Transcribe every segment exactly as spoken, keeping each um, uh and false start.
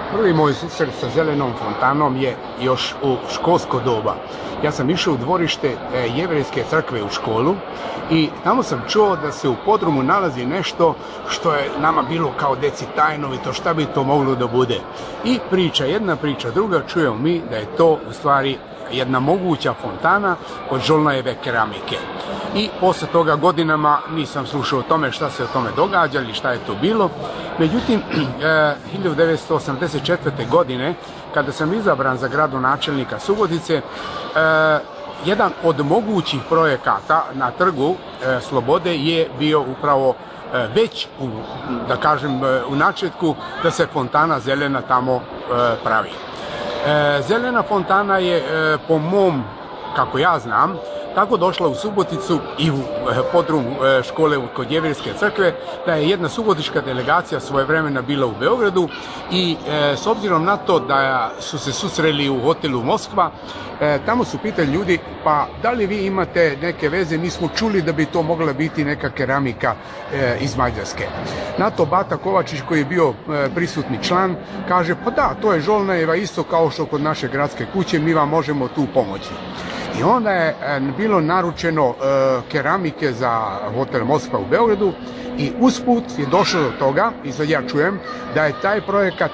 Prvi moj susret sa zelenom fontanom je još u školsko doba. Ja sam išao u dvorište jevrejske crkve u školu i tamo sam čuo da se u podrumu nalazi nešto što je nama bilo kao deci tajnovito, šta bi to moglo da bude. I priča, jedna priča, druga, čujemo mi da je to u stvari jedna moguća fontana od Žolnajeve keramike. I posle toga godinama nisam slušao o tome šta se o tome događa ili šta je to bilo. Međutim, hiljadu devetsto osamdeset četvrte. godine, kada sam izabran za gradonačelnika Subotice, jedan od mogućih projekata na Trgu Slobode je bio upravo već, u, da kažem, u načetku da se fontana zelena tamo pravi. Zelena fontana je, po mom, kako ja znam, tako došla u Suboticu i u podrum škole kod jevrejske crkve, da je jedna subotička delegacija svojevremena bila u Beogradu i e, s obzirom na to da su se susreli u hotelu Moskva, e, tamo su pitali ljudi, pa da li vi imate neke veze, mi smo čuli da bi to mogla biti neka keramika e, iz Mađarske. Na to Bata Kovačić, koji je bio e, prisutni član, kaže, pa da, to je Žolnajeva isto kao što kod naše gradske kuće, mi vam možemo tu pomoći. I onda je bilo naručeno keramike za hotel Moskva u Beogradu i usput je došlo do toga, i sad ja čujem, da je taj projekat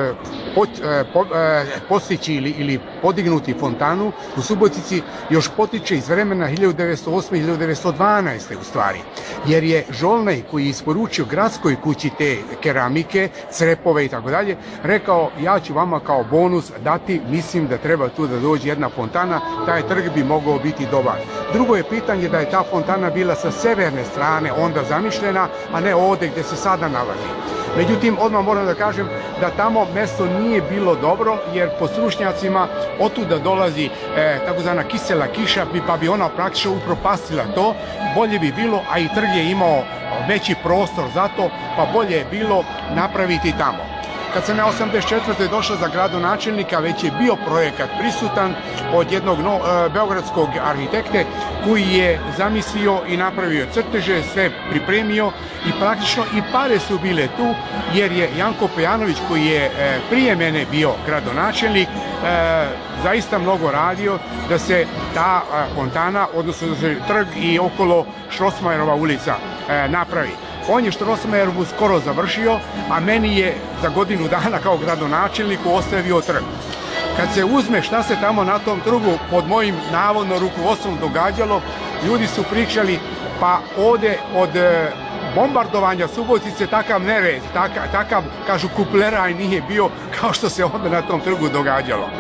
postići ili podignuti fontanu u Subotici još potiče iz vremena hiljadu devetsto osme. i hiljadu devetsto dvanaeste. u stvari. Jer je Žolnaj, koji je isporučio gradskoj kući te keramike, crepove i tako dalje, rekao, ja ću vama kao bonus dati, mislim da treba tu da dođe jedna fontana, taj trg bi mogao biti dobar. Drugo je pitanje da je ta fontana bila sa severne strane onda zamišljena, a ne ovde gde se sada nalazi. Međutim, odmah moram da kažem da tamo mesto nije bilo dobro, jer po stručnjacima otuda dolazi e, takozvana kisela kiša, pa bi ona praktično upropastila to. Bolje bi bilo, a i trg je imao veći prostor za to, pa bolje je bilo napraviti tamo. Kad sam ja osamdeset četvrte. došao za gradonačelnika, već je bio projekat prisutan od jednog no, e, beogradskog arhitekte koji je zamislio i napravio crteže, sve pripremio i praktično i pare su bile tu, jer je Janko Pejanović, koji je e, prije mene bio gradonačelnik, e, zaista mnogo radio da se ta e, fontana, odnosno da se trg i okolo Štrosmajerova ulica e, napravi. On je Štrosmajerovu skoro završio, a meni je za godinu dana kao gradonačelniku ostavio trg. Kad se uzme šta se tamo na tom trgu pod mojim navodno rukovodstvom događalo, ljudi su pričali, pa ovde od bombardovanja Subotice takav nered, takav, takav kažu, kupleraj nije bio kao što se onda na tom trgu događalo.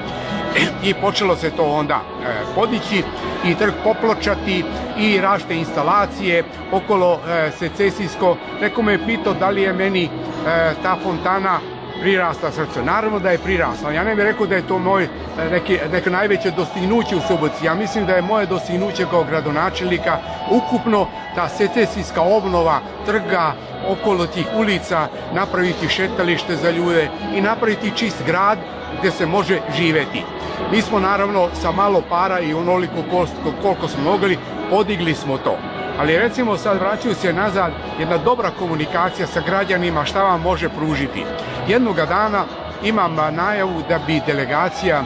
I počelo se to onda e, podići i trg popločati i različite instalacije okolo e, secesijsko. Neko me je pitao da li je meni e, ta fontana prirasla srcu. Naravno da je prirasla. Ja ne bih rekao da je to moje neke, neke najveće dostignuće u Subotici. Ja mislim da je moje dostignuće kao gradonačelnika ukupno ta secesijska obnova trga, okolo tih ulica, napraviti šetalište za ljude i napraviti čist grad gde se može živeti. Mi smo naravno sa malo para i onoliko koliko smo mogli podigli smo to. Ali recimo sad vraćaju se nazad jedna dobra komunikacija sa građanima šta vam može pružiti. Jednoga dana imam najavu da bi delegacija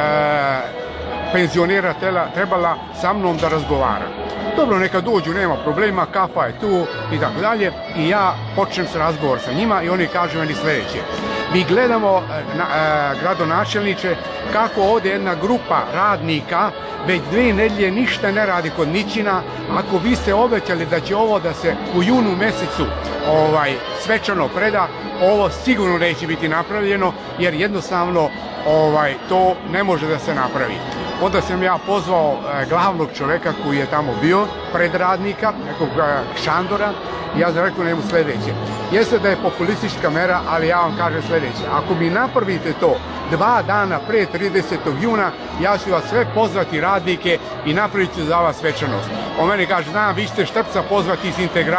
e, penzionera trebala sa mnom da razgovara. Dobro, neka dođu, nema problema, kafa je tu i tako dalje. I ja počnem se razgovor sa njima i oni kažu meni sledeće. Mi gledamo, na, e, gradonačelniče, kako ovde jedna grupa radnika već dve nedelje ništa ne radi kod Nićina. Ako vi ste obećali da će ovo da se u junu mesecu ovaj, svečano preda, ovo sigurno neće biti napravljeno, jer jednostavno ovaj, to ne može da se napravi. Onda sam ja pozvao e, glavnog čoveka koji je tamo bio, predradnika, nekog e, Šandora, i ja sam rekao njemu sledeće. Jeste da je populistička mera, ali ja vam kažem sledeće. Ako mi napravite to dva dana pre tridesetog juna, ja ću vas sve pozvati radnike i napravit ću za vas svečanost. On meni kaže, znam, vi ćete Štrpca pozvati iz Integrala,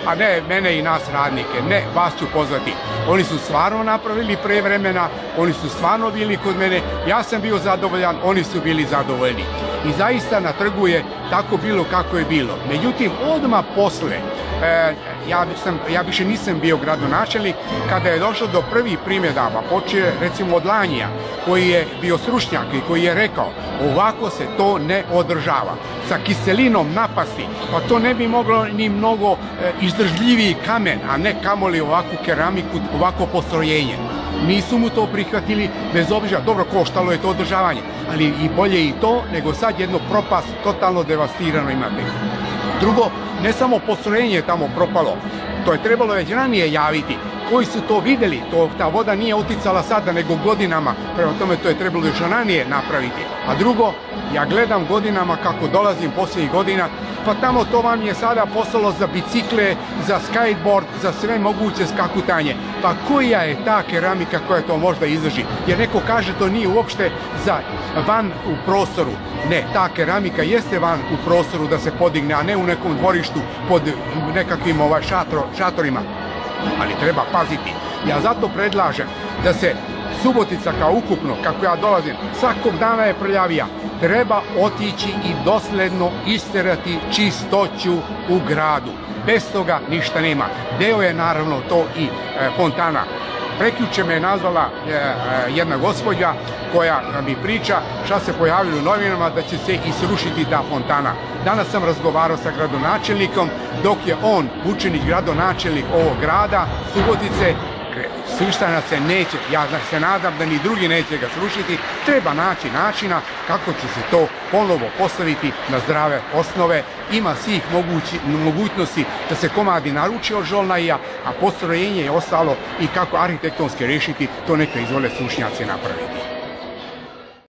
a ne mene i nas radnike. Ne, vas ću pozvati. Oni su stvarno napravili pre vremena, oni su stvarno bili kod mene, ja sam bio zadovoljan, oni su bili zadovoljni. I zaista na trgu je tako bilo kako je bilo. Međutim, odmah posle, e, ja, sam, ja više nisam bio gradonačelnik, kada je došlo do prvih primjedaba, počeo recimo od Lanjija, koji je bio stručnjak i koji je rekao, ovako se to ne održava. Sa kiselinom napasti, pa to ne bi moglo ni mnogo e, izdržljiviji kamen, a ne kamoli ovakvu keramiku, ovako postrojenje. Nisu mu to prihvatili, bez obzira, dobro, koštalo je to održavanje, ali i bolje i to, nego sad jedno propast, totalno devastirano imate. Drugo, ne samo postrojenje je tamo propalo, to je trebalo već ranije javiti. Koji su to videli, to, ta voda nije uticala sada, nego godinama, prema tome to je trebalo još ranije napraviti. A drugo, ja gledam godinama kako dolazim posljednjih godina, pa tamo to vam je sada postalo za bicikle, za skateboard, za sve moguće skakutanje. Pa koja je ta keramika koja to možda izdrži? Jer neko kaže to nije uopšte za van u prostoru. Ne, ta keramika jeste van u prostoru da se podigne, a ne u nekom dvorištu pod nekakvim ovaj, šatro, šatorima. Ali treba paziti. Ja zato predlažem da se Subotica kao ukupno, kako ja dolazim, svakog dana je prljavija. Treba otići i dosledno isterati čistoću u gradu. Bez toga ništa nema. Deo je naravno to i e, fontana. Prekjuče me je nazvala e, e, jedna gospođa koja mi priča šta se pojavilo u novinama da će se i srušiti ta fontana. Danas sam razgovarao sa gradonačelnikom, dok je on učenik gradonačelnik ovog grada, Subotice, sruštana se neće, ja se nadam da ni drugi neće ga srušiti, treba naći načina kako će se to ponovo postaviti na zdrave osnove. Ima svih mogući, mogućnosti da se komadi naruče od Žolnaija, a postrojenje je ostalo i kako arhitektonski rešiti, to neka izvole stručnjaci napraviti.